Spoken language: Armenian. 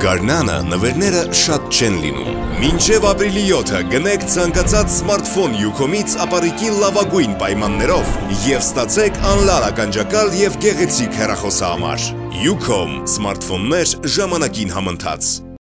Գարնանը նվերները շատ չեն լինում։ Մինչև ապրիլի 7-ը գնեք ցանկացած սմարթֆոն Ucom-ից ապառիկի լավագույն պայմաններով և ստացեք անլար ականջակալ և գեղեցիկ հեռախոսահամար։ Ucom, սմարթֆոններ ժամանակին համընթաց։